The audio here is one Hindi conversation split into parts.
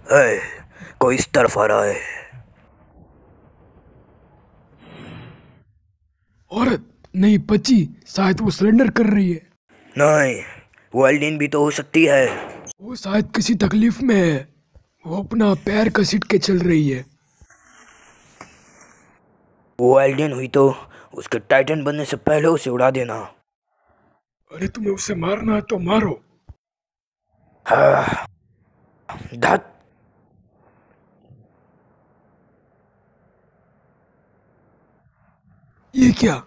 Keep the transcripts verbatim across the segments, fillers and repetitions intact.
ए, कोई इस तरफ आ रहा है। औरत नहीं बची, शायद वो सरेंडर कर रही है। नहीं, वो एल्डीन भी तो हो सकती है। वो शायद किसी तकलीफ में है, वो अपना पैर घसीट के चल रही है। वो एल्डीन हुई तो उसके टाइटन बनने से पहले उसे उड़ा देना। अरे तुम्हें उसे मारना है तो मारो। हाँ, धत। ये क्या?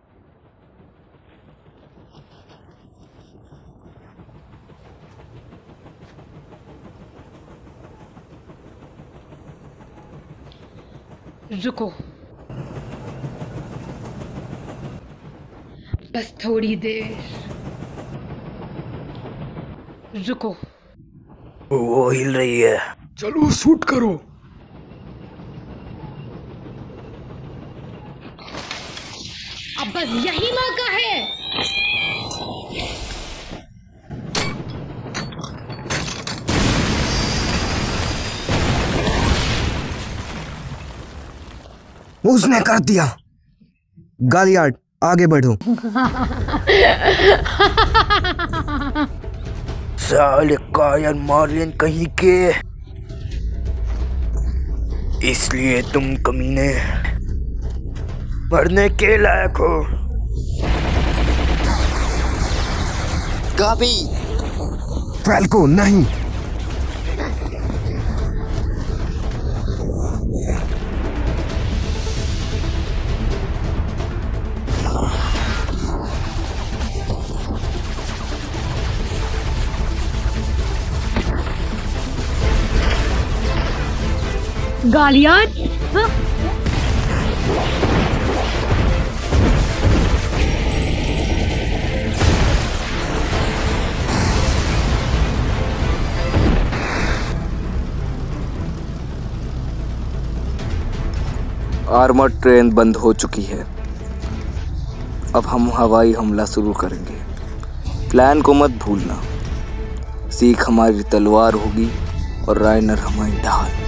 रुको, बस थोड़ी देर रुको। वो हिल रही है। चलो शूट करो। अब बस यही मौका है। उसने कर दिया। गालियार्ड, आगे बढ़ो। साले कायर मार्लियन कहीं के। इसलिए तुम कमीने मरने के लायक हो। काफी। फैल्को नहीं। गालियान, हाँ? आर्मर ट्रेन बंद हो चुकी है। अब हम हवाई हमला शुरू करेंगे। प्लान को मत भूलना। सीख हमारी तलवार होगी और राइनर हमारी ढाल।